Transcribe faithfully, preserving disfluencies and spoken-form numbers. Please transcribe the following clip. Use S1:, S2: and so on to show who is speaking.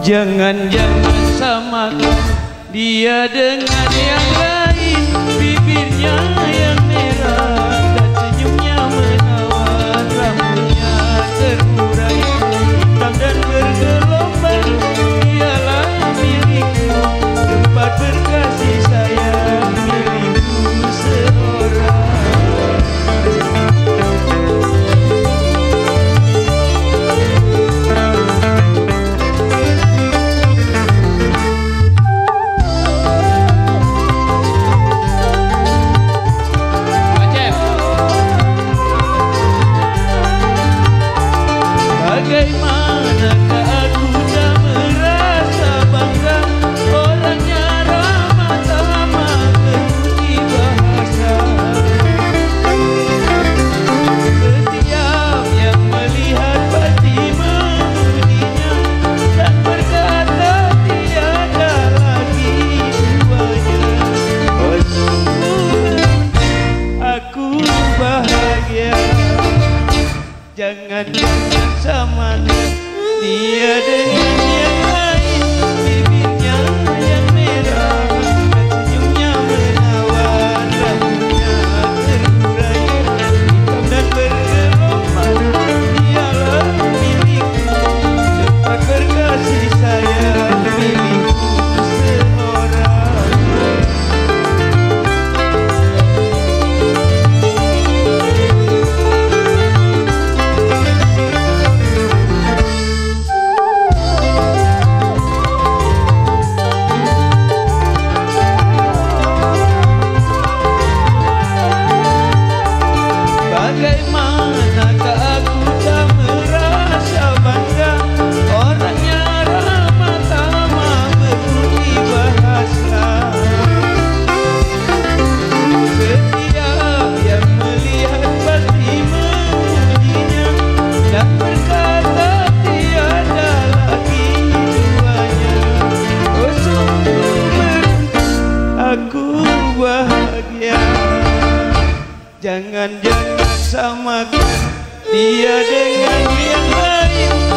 S1: Jangan-jangan samakan dia dengan yang lain. Bibirnya yang merah dan senyumnya menawan, rambutnya terurai hitam dan bergelombang. Dialah milikku, tempat berkasih sayang, milikku seorang. Bagaimanakah aku tak merasa bangga, orangnya ramah tamah berbudi bahasa. Setiap yang melihat pasti memujinya dan berkata tiada lagi duanya. Oh sungguh aku bahagia. Jangan-jangan samakan dia dengan yang lain. Bibirnya yang merah dan senyumnya menawan, rambutnya terurai hitam dan bergelombang. Dialah milikku, tempat berkasih sayang, milikku seorang. Bagaimanakah aku tak merasa bangga, orangnya ramah tamah berbudi bahasa. Setiap yang melihat pasti memujinya dan berkata tiada lagi duanya. Oh sungguh aku bahagia. Jangan-jangan samakan dia dengan yang lain.